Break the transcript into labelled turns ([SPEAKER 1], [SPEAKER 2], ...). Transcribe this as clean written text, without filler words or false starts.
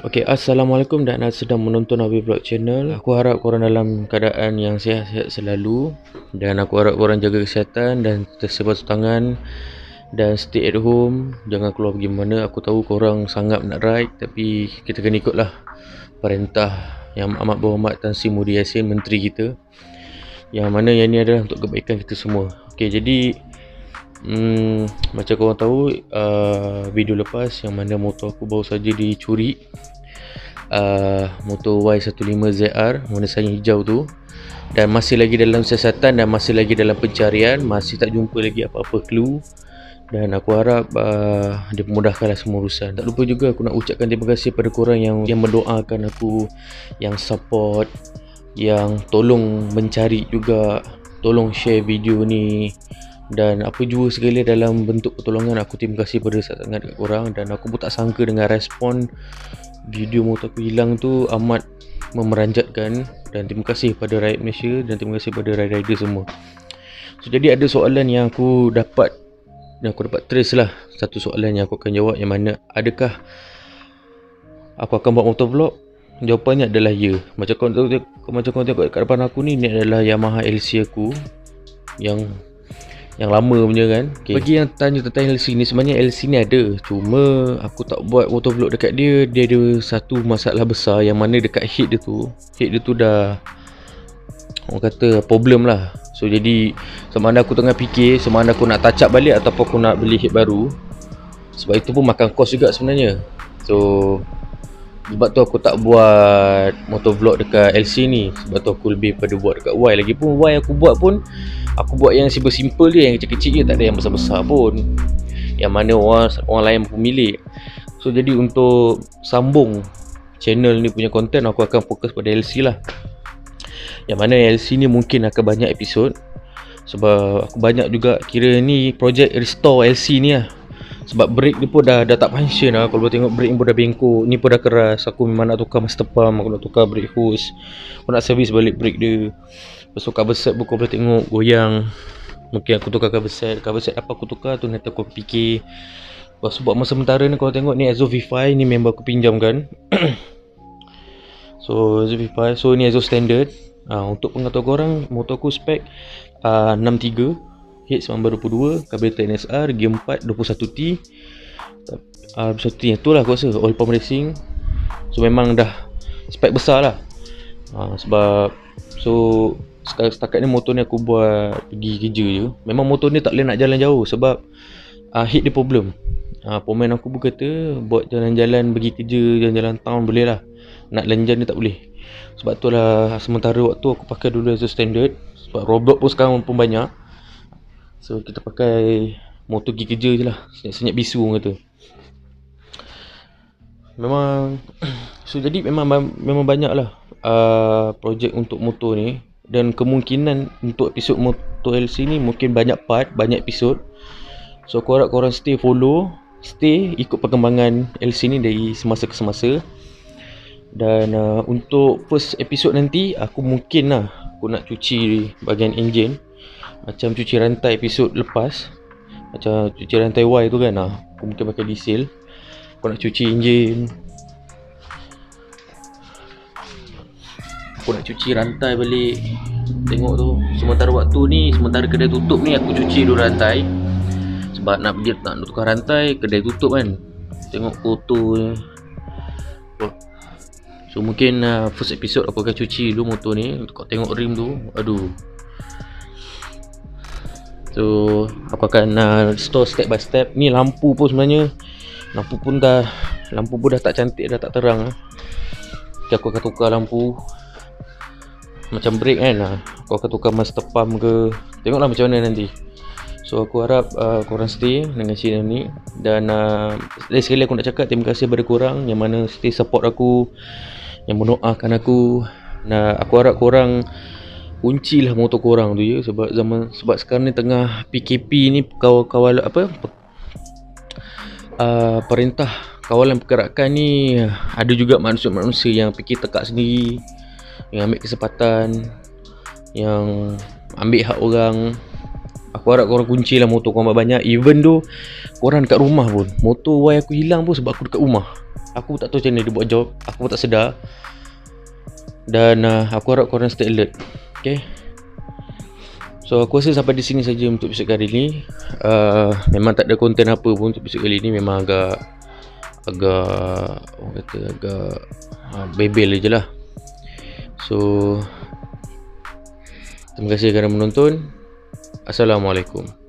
[SPEAKER 1] Okay, Assalamualaikum dan anda sedang menonton Abi Vlog Channel. Aku harap korang dalam keadaan yang sihat-sihat selalu. Dan aku harap korang jaga kesihatan dan tersebut tangan. Dan stay at home. Jangan keluar pergi mana. Aku tahu korang sangat nak ride, tapi kita kena ikutlah perintah Yang Amat Berhormat Tan Sri Mudi Yassin, Menteri kita. Yang mana yang ini adalah untuk kebaikan kita semua. Okay, jadi macam korang tahu, video lepas yang mana motor aku baru saja dicuri, motor Y15ZR warna sayang hijau tu, dan masih lagi dalam siasatan dan masih lagi dalam pencarian. Masih tak jumpa lagi apa-apa clue. Dan aku harap dia memudahkanlah semua urusan. Tak lupa juga aku nak ucapkan terima kasih pada korang yang mendoakan aku, yang support, yang tolong mencari juga, tolong share video ni dan apa jua segala dalam bentuk pertolongan. Aku terima kasih pada sangat dekat korang. Dan aku pun tak sangka dengan respon video motor aku hilang tu amat memeranjatkan. Dan terima kasih pada rakyat Malaysia dan terima kasih pada rider semua. So, jadi ada soalan yang aku dapat trace lah. Satu soalan yang aku akan jawab, yang mana adakah aku akan buat motor vlog? Jawapannya adalah ya. Macam kau tengok kat depan aku ni adalah Yamaha LC aku yang lama punya kan. Bagi yang tanya tentang LC ni, sebenarnya LC ni ada, cuma aku tak buat motor vlog dekat dia. Dia ada satu masalah besar, yang mana dekat head dia tu dah, orang kata, problem lah. So jadi sama ada aku tengah fikir sama ada aku nak touch up balik ataupun aku nak beli head baru. Sebab itu pun makan kos juga sebenarnya. So sebab tu aku tak buat motor vlog dekat LC ni. Sebab tu aku lebih pada buat dekat Y. Lagipun Y aku buat pun, aku buat yang simple-simple je, yang kecil-kecil je, tak ada yang besar-besar pun, yang mana orang lain pemilik. So jadi untuk sambung channel ni punya konten, aku akan fokus pada LC lah. Yang mana LC ni mungkin akan banyak episod. Sebab aku banyak juga kira ni projek restore LC ni lah. Sebab brake dia pun dah tak function lah. Kalau tengok brake ni pun dah bengkok, ni pun dah keras. Aku memang nak tukar master pump, aku nak tukar brake hose, aku nak servis balik brake dia. Lepas tu cover set pun kau boleh tengok goyang. Mungkin aku tukar cover set apa aku tukar tu nanti aku fikir. Lepas tu buat masa sementara ni kau tengok ni Exo V5 ni member aku pinjam kan. So Exo V5, so ni Exo standard. Untuk pengetahuan korang, motor aku spek 63, head 1922, carburetor NSR, gear 4 21T. 21T tu lah aku rasa, oil pump racing. So memang dah spek besar lah. Sebab setakat ni motor ni aku buat pergi kerja je. Memang motor ni tak boleh nak jalan jauh sebab head dia problem. Pemain aku pun kata buat jalan-jalan pergi kerja, jalan-jalan town boleh lah, nak lenjan ni tak boleh. Sebab tu lah sementara waktu aku pakai dulu as a standard. Sebab roadblock pun sekarang pun banyak. So kita pakai motor pergi kerja je lah, senyap-senyap bisu orang kata. Memang so jadi memang banyak lah projek untuk motor ni. Dan kemungkinan untuk episod motor LC ni mungkin banyak part, banyak episod. So aku harap korang stay ikut perkembangan LC ni dari semasa ke semasa. Dan untuk first episod nanti, aku mungkin lah aku nak cuci bahagian enjin, macam cuci rantai episod lepas. Macam cuci rantai Y tu kan, aku mungkin pakai diesel. Aku nak cuci enjin, aku nak cuci rantai balik. Tengok tu, sementara waktu ni, sementara kedai tutup ni, aku cuci dulu rantai. Sebab nak tukar rantai, kedai tutup kan. Tengok kotor je. So mungkin first episode aku akan cuci dulu motor ni. Kau tengok rim tu, aduh. So aku akan restore step by step. Ni lampu pun sebenarnya, lampu pun dah tak cantik, dah tak terang. Jadi aku akan tukar lampu. Macam brake kan, aku akan tukar master pump ke, tengoklah macam mana nanti. So aku harap korang stay dengan channel ni. Dan sekali aku nak cakap terima kasih kepada korang yang mana stay support aku, yang mendoakan aku. Aku harap korang kuncilah motor korang tu ya. Sebab sekarang ni tengah PKP ni, kawal perintah kawalan pergerakan ni, ada juga manusia-manusia yang fikir tekak sendiri, yang ambil kesempatan, yang ambil hak orang. Aku harap korang kunci lah motor korang banyak. Even tu korang dekat rumah pun, motor Y aku hilang pun sebab aku dekat rumah. Aku tak tahu macam mana dia buat job, aku pun tak sedar. Dan aku harap korang stay alert. Okay. So aku rasa sampai di sini saja untuk episode kali ni. Memang tak ada konten apa pun untuk episode kali ni. Memang agak orang kata agak bebel je lah. So terima kasih kerana menonton. Assalamualaikum.